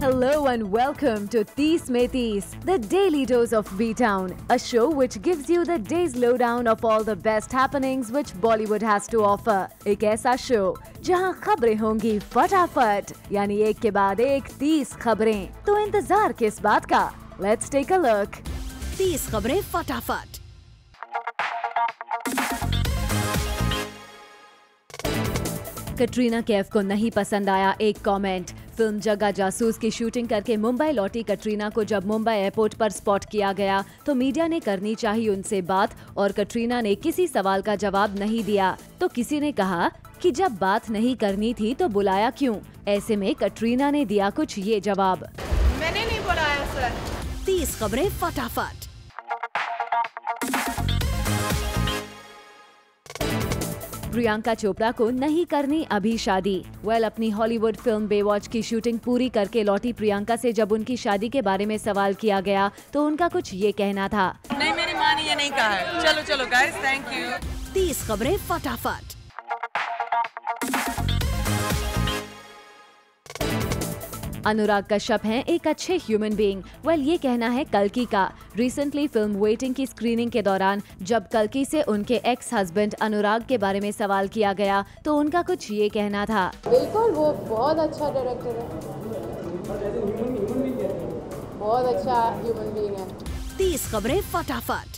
Hello and welcome to 30 में 30, the daily dose of B-Town, a show which gives you the day's lowdown of all the best happenings which Bollywood has to offer. एक ऐसा show जहां खबरें होंगी फटाफट, यानी एक के बाद एक 30 खबरें। तो इंतजार किस बात का? Let's take a look. 30 खबरें फटाफट। कटरीना कैफ को नहीं पसंद आया एक कमेंट। फिल्म जग्गा जासूस की शूटिंग करके मुंबई लौटी कटरीना को जब मुंबई एयरपोर्ट पर स्पॉट किया गया तो मीडिया ने करनी चाहिए उनसे बात, और कटरीना ने किसी सवाल का जवाब नहीं दिया। तो किसी ने कहा कि जब बात नहीं करनी थी तो बुलाया क्यों? ऐसे में कटरीना ने दिया कुछ ये जवाब। मैंने नहीं बुलाया सर। 30 खबरें फटाफट। प्रियंका चोपड़ा को नहीं करनी अभी शादी। अपनी हॉलीवुड फिल्म बेवॉच की शूटिंग पूरी करके लौटी प्रियंका से जब उनकी शादी के बारे में सवाल किया गया तो उनका कुछ ये कहना था। नहीं, मेरी माँ ने ये नहीं कहा है। चलो चलो गाइस, थैंक यू। 30 खबरें फटाफट। अनुराग कश्यप हैं एक अच्छे ह्यूमन बीइंग। ये कहना है कल्कि का। रिसेंटली फिल्म वेटिंग की स्क्रीनिंग के दौरान जब कल्कि से उनके एक्स हस्बैंड अनुराग के बारे में सवाल किया गया तो उनका कुछ ये कहना था। बिल्कुल, वो बहुत अच्छा डायरेक्टर है, बहुत अच्छा ह्यूमन बीइंग है। 30 खबरें फटाफट।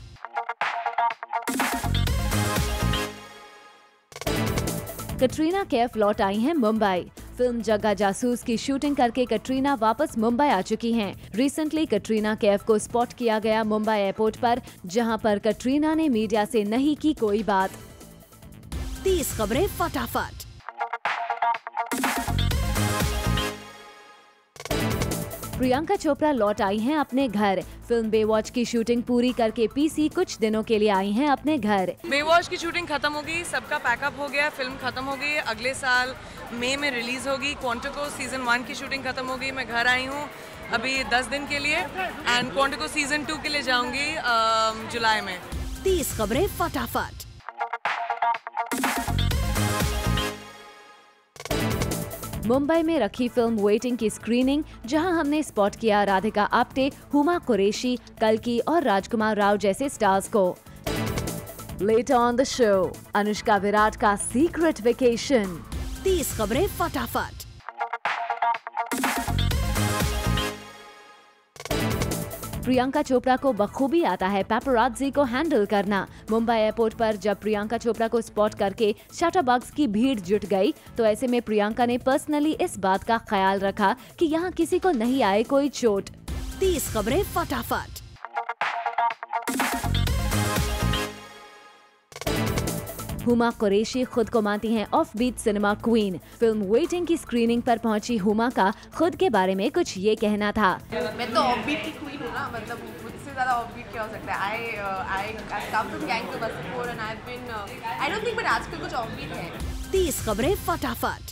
कटरीना कैफ लौट आई हैं मुंबई। फिल्म जग्गा जासूस की शूटिंग करके कटरीना वापस मुंबई आ चुकी हैं। रिसेंटली कटरीना कैफ को स्पॉट किया गया मुंबई एयरपोर्ट पर, जहां पर कटरीना ने मीडिया से नहीं की कोई बात। 30 खबरें फटाफट। प्रियंका चोपड़ा लौट आई हैं अपने घर। फिल्म बेवॉच की शूटिंग पूरी करके पीसी कुछ दिनों के लिए आई हैं अपने घर। बेवॉच की शूटिंग खत्म हो गई, सबका पैकअप हो गया, फिल्म खत्म हो गई। अगले साल मई में रिलीज होगी। क्वांटिको सीजन 1 की शूटिंग खत्म हो गई। मैं घर आई हूँ अभी 10 दिन के लिए एंड क्वांटिको सीजन 2 के लिए जाऊंगी जुलाई में। 30 खबरें फटाफट। मुंबई में रखी फिल्म वेटिंग की स्क्रीनिंग, जहां हमने स्पॉट किया राधिका आप्टे, हुमा कुरैशी, कल्कि और राजकुमार राव जैसे स्टार्स को। Later on the show, Anushka Virat का सीक्रेट वेकेशन। 30 खबरें फटाफट। प्रियंका चोपड़ा को बखूबी आता है पैपराज़ी को हैंडल करना। मुंबई एयरपोर्ट पर जब प्रियंका चोपड़ा को स्पॉट करके शटरबग्स की भीड़ जुट गई तो ऐसे में प्रियंका ने पर्सनली इस बात का ख्याल रखा कि यहाँ किसी को नहीं आए कोई चोट। 30 खबरें फटाफट। हुमा कुरैशी खुद को मानती हैं off beat cinema queen. Film waiting की स्क्रीनिंग पर पहुंची हुमा का खुद के बारे में कुछ ये कहना था। मैं तो ऑफ बीट की क्वीन हूँ ना, मतलब मुझसे ज़्यादा ऑफ बीट क्या हो सकता है। I come from gang to Basantpur and I have been I don't think but आजकल कुछ ऑफ बीट है। 30 खबरें फटाफट।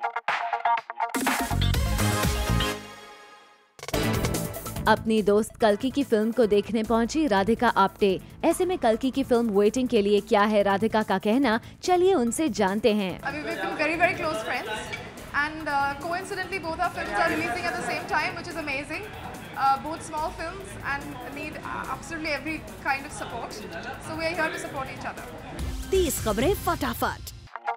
अपनी दोस्त कल्कि की फिल्म को देखने पहुंची राधिका आप्टे। ऐसे में कल्कि की फिल्म वेटिंग के लिए क्या है राधिका का कहना, चलिए उनसे जानते हैं। We've been very very close friends and coincidentally both our films are releasing at the same time, which is amazing. Both small films and need absolutely every kind of support. So we are here to support each other. 30 खबरें फटाफट।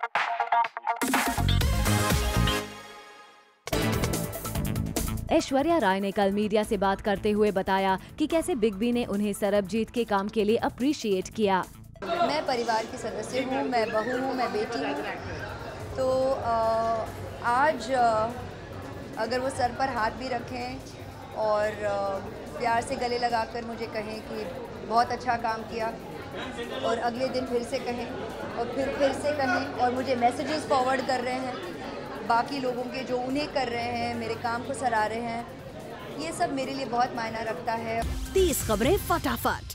ऐश्वर्या राय ने कल media से बात करते हुए बताया कि कैसे बिग बी ने उन्हें सरबजीत के काम के लिए अप्रिशिएट किया। मैं परिवार की सदस्य हूँ, मैं बहू हूँ, मैं बेटी हूँ। तो आज अगर वो सर पर हाथ भी रखें और प्यार से गले लगाकर मुझे कहें कि बहुत अच्छा काम किया, और अगले दिन फिर से कहें और फिर से कहें और मुझे मैसेजेस फॉरवर्ड कर रहे हैं बाकी लोगों के जो उन्हें कर रहे हैं, मेरे काम को सराह रहे हैं, ये सब मेरे लिए बहुत मायना रखता है। 30 खबरें फटाफट।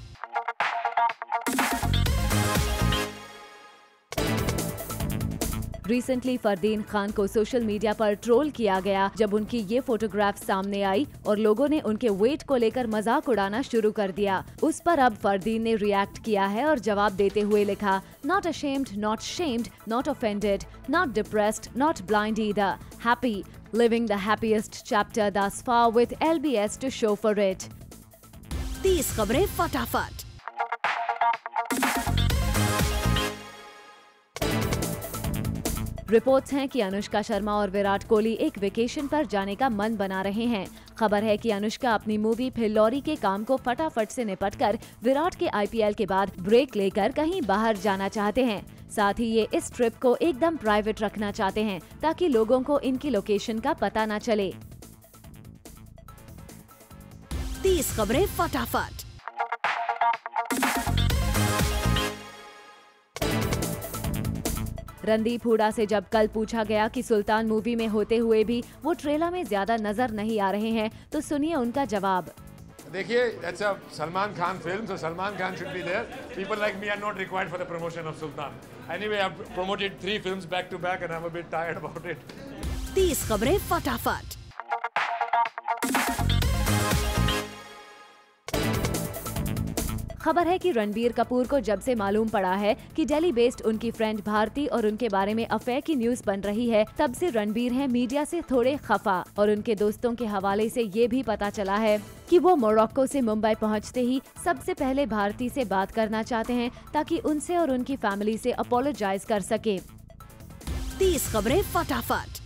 रिसेंटली फरदीन खान को सोशल मीडिया पर ट्रोल किया गया जब उनकी ये फोटोग्राफ सामने आई और लोगों ने उनके वेट को लेकर मजाक उड़ाना शुरू कर दिया। उस पर अब फरदीन ने रिएक्ट किया है और जवाब देते हुए लिखा, not ashamed, not shamed, not offended, not depressed, not blind either, happy, Living the happiest chapter thus far with LBS to show for it. 30 खबरें फटाफट। रिपोर्ट्स हैं कि अनुष्का शर्मा और विराट कोहली एक वेकेशन पर जाने का मन बना रहे हैं। खबर है कि अनुष्का अपनी मूवी फिल्लौरी के काम को फटाफट से निपटकर विराट के IPL के बाद ब्रेक लेकर कहीं बाहर जाना चाहते हैं। साथ ही ये इस ट्रिप को एकदम प्राइवेट रखना चाहते हैं ताकि लोगों को इनकी लोकेशन का पता न चले। 30 खबरें फटाफट। रणदीप हुडा से जब कल पूछा गया कि सुल्तान मूवी में होते हुए भी वो ट्रेलर में ज्यादा नजर नहीं आ रहे हैं, तो सुनिए उनका जवाब। देखिए, it's a Salman Khan film, so Salman Khan should be there. People like me are not required for the promotion of Sultan. Anyway, I've promoted 3 films back to back and I'm a bit tired about it. 30 खबरें फटाफट। खबर है कि रणबीर कपूर को जब से मालूम पड़ा है कि दिल्ली बेस्ड उनकी फ्रेंड भारती और उनके बारे में अफेयर की न्यूज बन रही है, तब से रणबीर हैं मीडिया से थोड़े खफा। और उनके दोस्तों के हवाले से ये भी पता चला है कि वो मोरक्को से मुंबई पहुंचते ही सबसे पहले भारती से बात करना चाहते हैं ताकि उनसे और उनकी फैमिली से अपोलोजाइज कर सके। 30 खबरें फटाफट।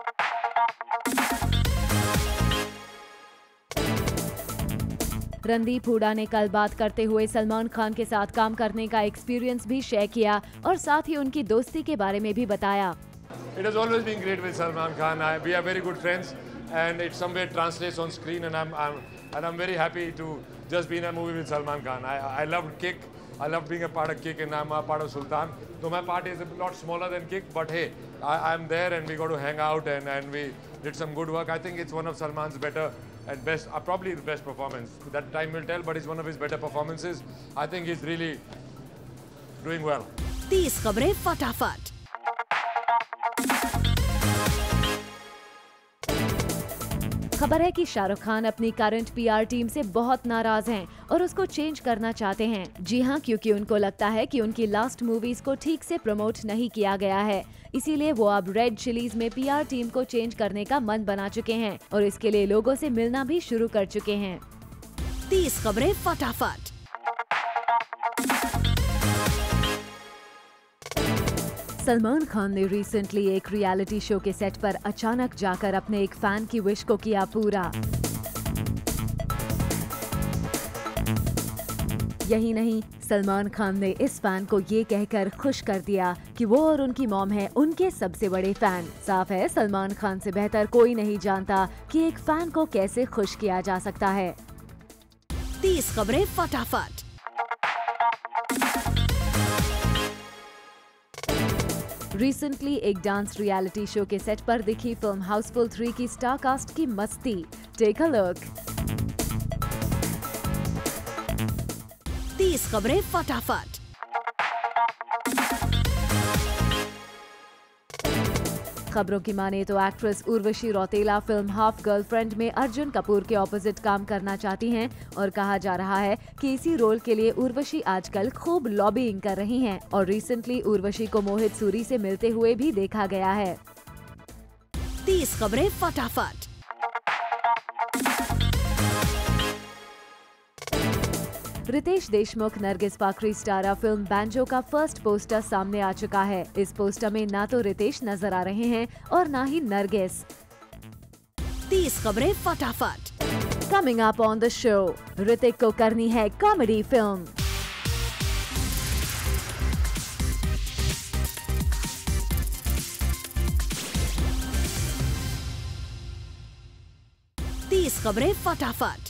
रणदीप हुडा ने कल बात करते हुए सलमान खान के साथ काम करने का एक्सपीरियंस भी शेयर किया और साथ ही उनकी दोस्ती के बारे में भी बताया। It has always been great with Salman Khan. We are very good friends and it somewhere translates on screen and I'm very happy to just be in a movie with Salman Khan. I loved Kick. I love being a part of Kick and I'm a part of Sultan. Though my part is a lot smaller than Kick, but hey, I'm there and we got to hang out and we did some good work. I think it's one of Salman's better and best, probably the best performance. That time will tell, but it's one of his better performances. I think he's really doing well. 30 खबरें फटाफट। खबर है कि शाहरुख खान अपनी current PR team से बहुत नाराज हैं और उसको चेंज करना चाहते हैं। जी हाँ, क्योंकि उनको लगता है कि उनकी लास्ट मूवीज को ठीक से प्रमोट नहीं किया गया है, इसीलिए वो अब रेड चिलीज में PR टीम को चेंज करने का मन बना चुके हैं और इसके लिए लोगों से मिलना भी शुरू कर चुके हैं। 30 खबरें फटाफट। सलमान खान ने रिसेंटली एक रियलिटी शो के सेट पर अचानक जाकर अपने एक फैन की विश को किया पूरा। यही नहीं, सलमान खान ने इस फैन को ये कहकर खुश कर दिया कि वो और उनकी मॉम है उनके सबसे बड़े फैन। साफ है, सलमान खान से बेहतर कोई नहीं जानता कि एक फैन को कैसे खुश किया जा सकता है। 30 खबरें फटाफट। रिसेंटली एक डांस रियलिटी शो के सेट पर दिखी फिल्म हाउसफुल 3 की स्टार कास्ट की मस्ती। Take a look. 30 खबरें फटाफट। खबरों की माने तो actress Urvashi Rautela film half girlfriend में अर्जुन कपूर के ऑपोजिट काम करना चाहती हैं और कहा जा रहा है कि इसी रोल के लिए उर्वशी आजकल खूब लॉबिंग कर रही हैं और रिसेंटली उर्वशी को मोहित सूरी से मिलते हुए भी देखा गया है। 30 खबरें फटाफट। Riteish Deshmukh Nargis Fakhri starrer film banjo का फर्स्ट पोस्टर सामने आ चुका है। इस पोस्टर में ना तो रितेश नजर आ रहे हैं और ना ही नरगिस। 30 खबरें फटाफट। Coming up on the show, Hrithik को करनी है कॉमेडी फिल्म। खबरें फटाफट।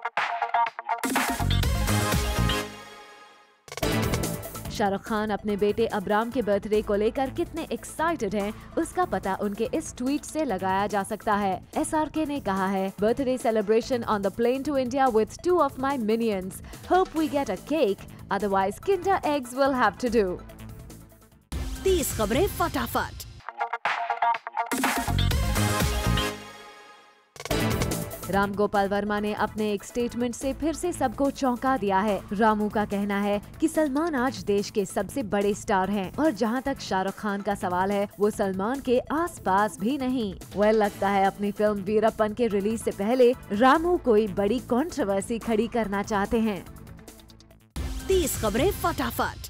शाहरुख खान अपने बेटे अब्राम के बर्थडे को लेकर कितने एक्साइटेड हैं, उसका पता उनके इस ट्वीट से लगाया जा सकता है। SRK ने कहा है, birthday celebration on the plane to India with 2 of my minions. Hope we get a cake. Otherwise, Kinder eggs will have to do. 30 खबरें फटाफट। राम गोपाल वर्मा ने अपने एक स्टेटमेंट से फिर से सबको चौंका दिया है। रामू का कहना है कि सलमान आज देश के सबसे बड़े स्टार हैं और जहां तक शाहरुख खान का सवाल है वो सलमान के आसपास भी नहीं। लगता है अपनी फिल्म वीरप्पन के रिलीज से पहले रामू कोई बड़ी कंट्रोवर्सी खड़ी करना चाहते हैं। 30 खबरें फटाफट।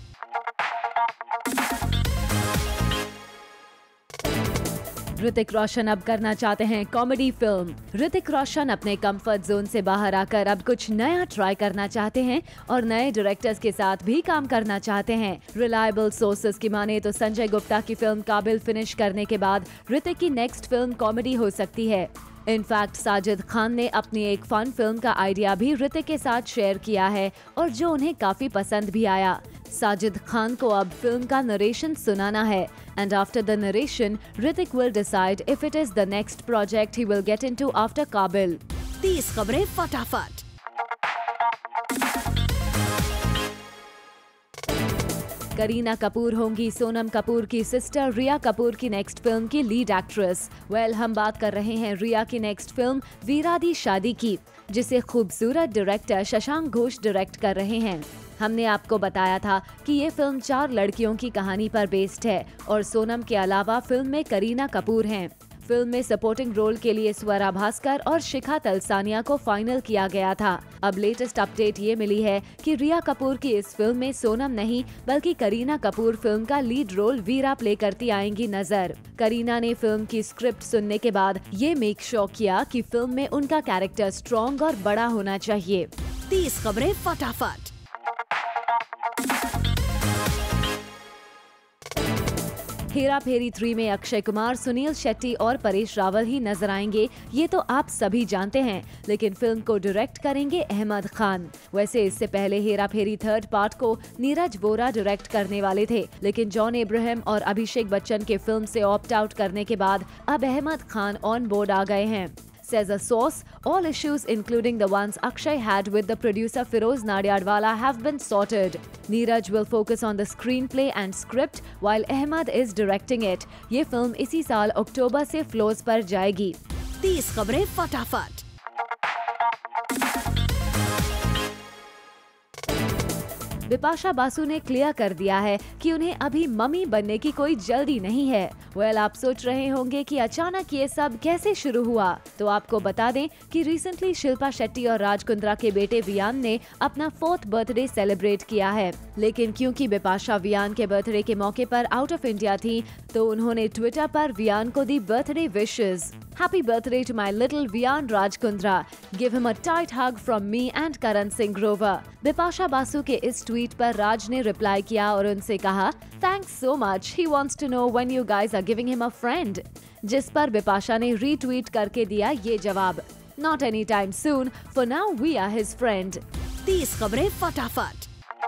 ऋतिक रोशन अब करना चाहते हैं कॉमेडी फिल्म। ऋतिक रोशन अपने कंफर्ट जोन से बाहर आकर अब कुछ नया ट्राई करना चाहते हैं और नए डायरेक्टर्स के साथ भी काम करना चाहते हैं। रिलायबल सोर्सेज की माने तो संजय गुप्ता की फिल्म काबिल फिनिश करने के बाद ऋतिक की नेक्स्ट फिल्म कॉमेडी हो सकती है। इनफैक्ट साजिद खान ने अपनी एक फन फिल्म का आइडिया भी ऋतिक के साथ शेयर किया है और जो उन्हें काफी पसंद भी आया। साजिद खान को अब फिल्म का नरेशन सुनाना है and after the narration, Hrithik will decide if it is the next project he will get into after Kabil. 30 खबरें फटाफट। करीना कपूर होंगी सोनम कपूर की सिस्टर रिया कपूर की नेक्स्ट फिल्म की लीड एक्ट्रेस। हम बात कर रहे हैं रिया की नेक्स्ट फिल्म वीरा दी शादी की, जिसे खूबसूरत डायरेक्टर शशांक घोष डायरेक्ट कर रहे हैं। हमने आपको बताया था कि ये फिल्म 4 लड़कियों की कहानी पर बेस्ड है और सोनम के अलावा फिल्म में करीना कपूर हैं। फिल्म में सपोर्टिंग रोल के लिए स्वरा भास्कर और शिखा तलसानिया को फाइनल किया गया था। अब लेटेस्ट अपडेट ये मिली है कि रिया कपूर की इस फिल्म में सोनम नहीं बल्कि करीना कपूर फिल्म का लीड रोल वीरा प्ले करती आएंगी नजर। करीना ने फिल्म की स्क्रिप्ट सुनने के बाद ये मेक श्योर किया कि फिल्म में उनका कैरेक्टर स्ट्रॉन्ग और बड़ा होना चाहिए। 30 खबरें फटाफट। हेरा फेरी 3 में अक्षय कुमार, सुनील शेट्टी और परेश रावल ही नजर आएंगे, ये तो आप सभी जानते हैं। लेकिन फिल्म को डायरेक्ट करेंगे अहमद खान। वैसे इससे पहले हेरा फेरी 3rd पार्ट को नीरज वोरा डायरेक्ट करने वाले थे, लेकिन जॉन अब्राहम और अभिषेक बच्चन के फिल्म से ऑप्ट आउट करने के बाद अब अहमद खान ऑन बोर्ड आ गए हैं। Says a source, all issues including the ones Akshay had with the producer Feroz Nadiadwala have been sorted. Neeraj will focus on the screenplay and script while Ahmad is directing it. ये film इसी साल अक्टूबर से floors पर जाएगी। 30 खबरें फटाफट। बिपाशा बासु ने clear कर दिया है कि उन्हें अभी मम्मी बनने की कोई जल्दी नहीं है। आप सोच रहे होंगे कि अचानक ये सब कैसे शुरू हुआ, तो आपको बता दें कि रिसेंटली शिल्पा शेट्टी और राज कुंद्रा के बेटे वियान ने अपना 4th बर्थडे सेलिब्रेट किया है। लेकिन क्योंकि बिपाशा वियान के बर्थडे के मौके पर आउट ऑफ इंडिया थी, तो उन्होंने ट्विटर पर वियान को दी birthday wishes. Happy birthday to my little Viyan Rajkundra. Give him a tight hug from me and Karan Singh Grover. Bipasha Basu के इस ट्वीट पर राज ने रिप्लाई किया और उनसे कहा, Thanks so much. He wants to know when you guys are giving him a friend. जिस पर बिपाशा ने रीट्वीट करके दिया ये जवाब, Not anytime soon. For now we are his friend. 30 खबरें फटाफट।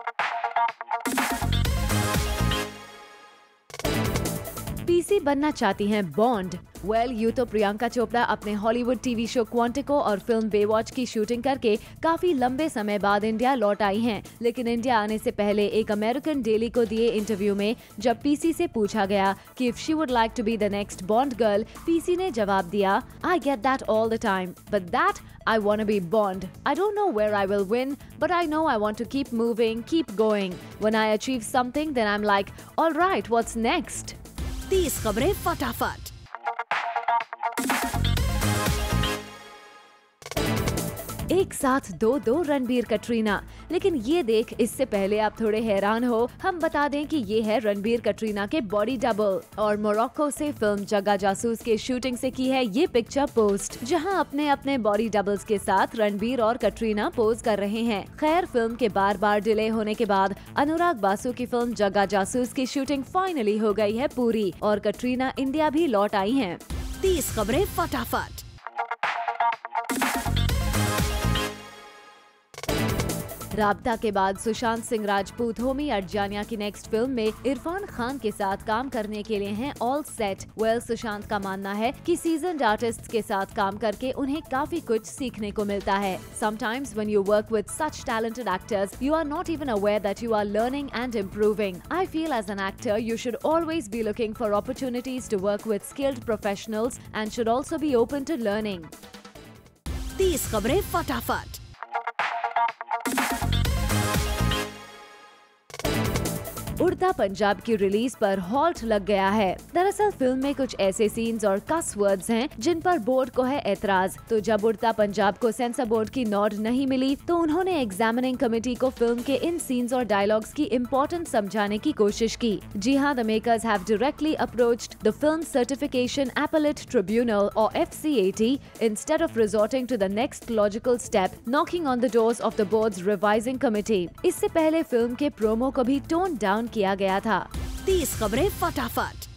पीसी बनना चाहती हैं बॉन्ड। यूं तो प्रियंका चोपड़ा अपने हॉलीवुड टीवी शो क्वांटिको और फिल्म बेवॉच की शूटिंग करके काफी लंबे समय बाद इंडिया लौट आई हैं, लेकिन इंडिया आने से पहले एक अमेरिकन डेली को दिए इंटरव्यू में जब पीसी से पूछा गया कि if she would like to be the next Bond girl, PC ने जवाब दिया, I get that all the time, but that I want to be Bond. I don't know where I will win, but I know I want to keep moving, keep going. When I achieve something, then I'm like, all right, what's next? 30 खबरें फटाफट। एक साथ दो रणबीर कटरीना, लेकिन ये देख इससे पहले आप थोड़े हैरान हो, हम बता दें कि ये है रणबीर कटरीना के बॉडी डबल और मोरक्को से फिल्म जग्गा जासूस के शूटिंग से की है ये पिक्चर पोस्ट, जहां अपने अपने बॉडी डबल्स के साथ रणबीर और कटरीना पोज कर रहे हैं। खैर, फिल्म के बार डिले होने के बाद अनुराग बासु की फिल्म जग्गा जासूस की शूटिंग फाइनली हो गई है पूरी और कटरीना इंडिया भी लौट आई हैं। 30 खबरें फटाफट। राबता के बाद सुशांत सिंह राजपूत होमी अर्जानिया की नेक्स्ट फिल्म में इरफान खान के साथ काम करने के लिए हैं ऑल सेट। सुशांत का मानना है कि सीजन्ड आर्टिस्ट्स के साथ काम करके उन्हें काफी कुछ सीखने को मिलता है। Sometimes when you work with such talented actors, you are not even aware that you are learning and improving. I feel as an actor, you should always be looking for opportunities to work with skilled professionals and should also be open to learning. 30 खबरें फटाफट। उड़ता पंजाब की release पर halt लग गया है। दरअसल film में कुछ ऐसे सीन्स और कस वर्ड्स हैं जिन पर बोर्ड को है एतराज। तो जब उड़ता पंजाब को सेंसर बोर्ड की नोट नहीं मिली तो उन्होंने एग्जामिनिंग कमेटी को फिल्म के इन सीन्स और डायलॉग्स की इम्पोर्टेंस समझाने की कोशिश की। जी हाँ, the makers have directly approached the film certification appellate tribunal और FCAT instead of resorting to the next logical step, knocking on the doors of the boards revising committee. इससे पहले फिल्म के प्रोमो को भी टोन डाउन किया गया था। 30 खबरें फटाफट।